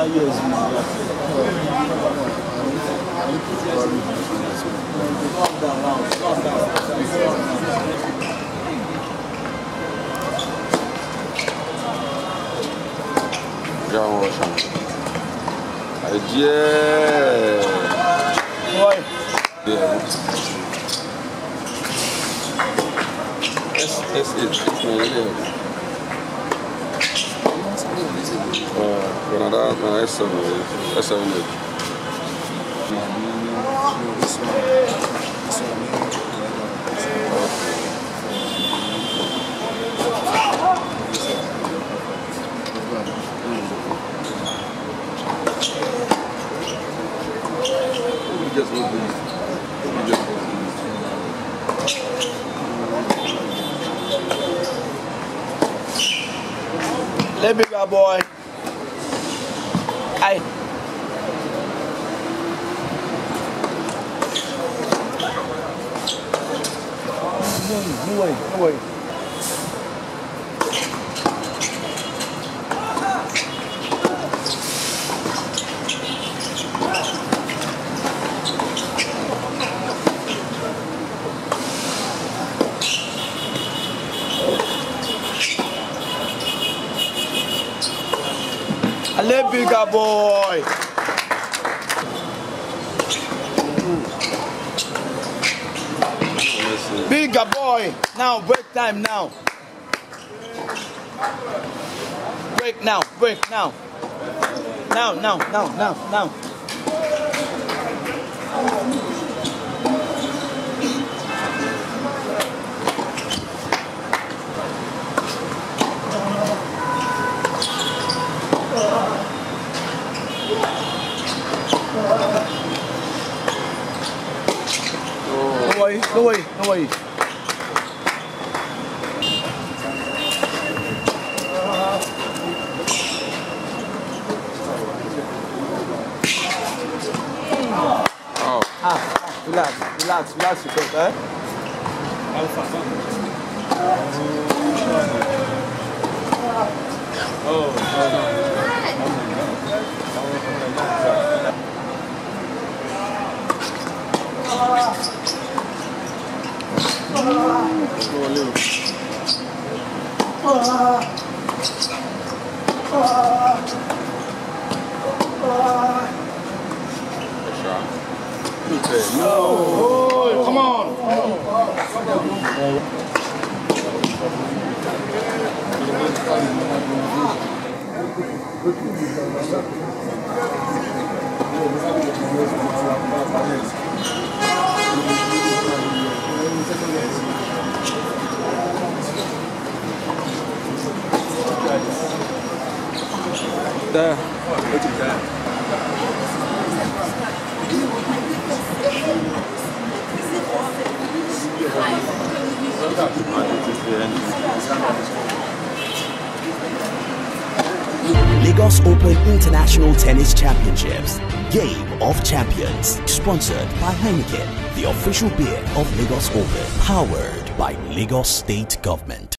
years. Boy. That's it. That's 7. That's 7. Let me go, boy. Aye. No way, no way. A little bigger, boy. Bigger, boy. Now, break time now. Break now, break now. Now. No way. Relax, you got that? No! Oh, come on! There. Lagos Open International Tennis Championships. Game of Champions. Sponsored by Heineken, the official beer of Lagos Open. Powered by Lagos State Government.